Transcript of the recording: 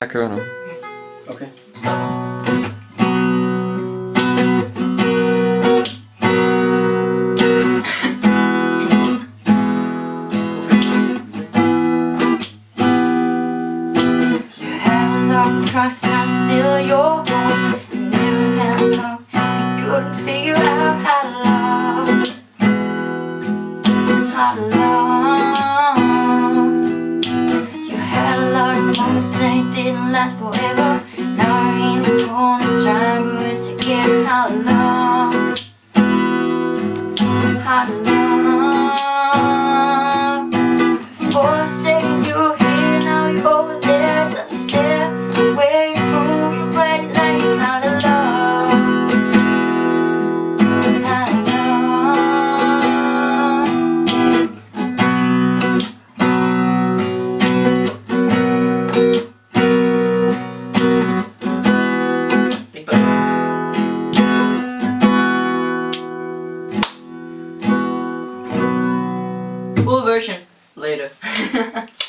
Jeg kører nu. Okay. Trust I still your home. You never had a talk. You couldn't figure out how to love. How to love. You had a lot of moments they didn't last forever. Now you're in the corner trying to put together how to love. How to love. For a second you were here, now you're over there. As I stare where you move your body like how to love. How to Full version later.